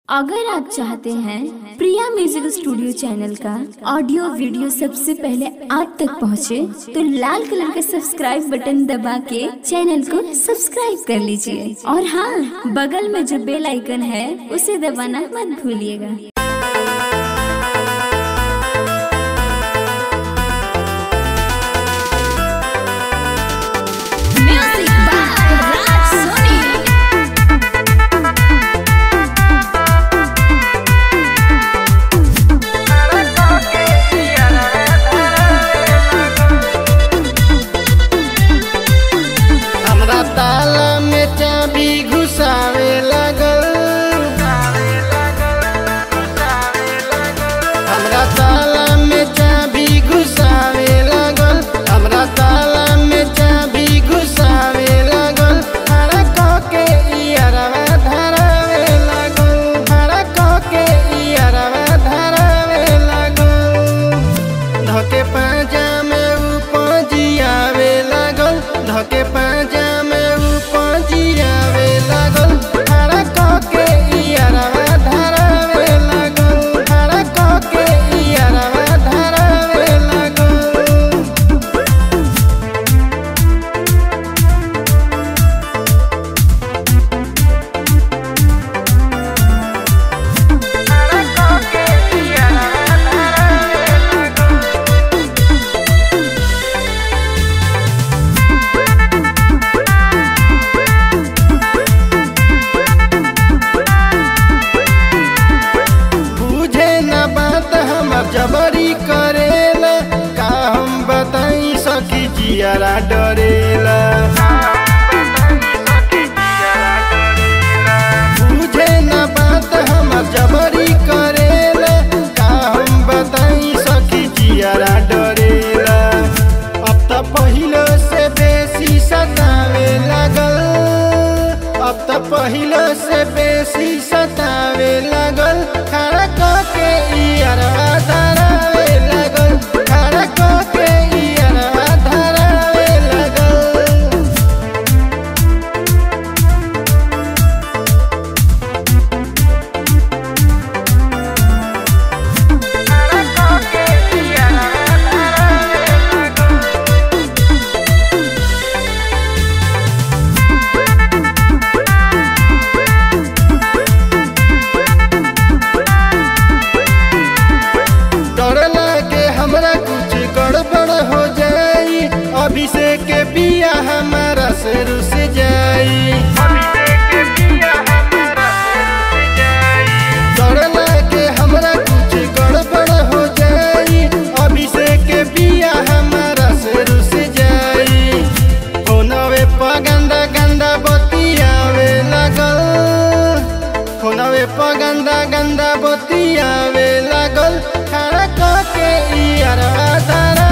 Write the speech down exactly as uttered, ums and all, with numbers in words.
अगर आप चाहते हैं प्रिया म्यूजिक स्टूडियो चैनल का ऑडियो वीडियो सबसे पहले आप तक पहुंचे, तो लाल कलर का सब्सक्राइब बटन दबा के चैनल को सब्सक्राइब कर लीजिए और हाँ, बगल में जो बेल आइकन है उसे दबाना मत भूलिएगा। जबरी करेला का हम बताई सखी जियारा डरेला, बुझे न बात हमर जबरी करेला का हम बताई सखी जियारा डरेला। अब त पहिले से बेसी सतावे लागल, अब त पहिले से बेसी सतावे लागल, खड़ा के इयारा धरावे लागल, खड़ा के इयारा धरावे लागल। अभिषेक के पिया हमारा से रुस जाई, डर लागे हमरा कुछ गड़बड़ हो जाई। अभिषेक के पिया हमारा से रुस जाई, फोनवे पर गंदा गंदा बतियावे लागल, फोनवे पर गंदा गंदा बतियावे लागल, खड़ा के इयारा धरा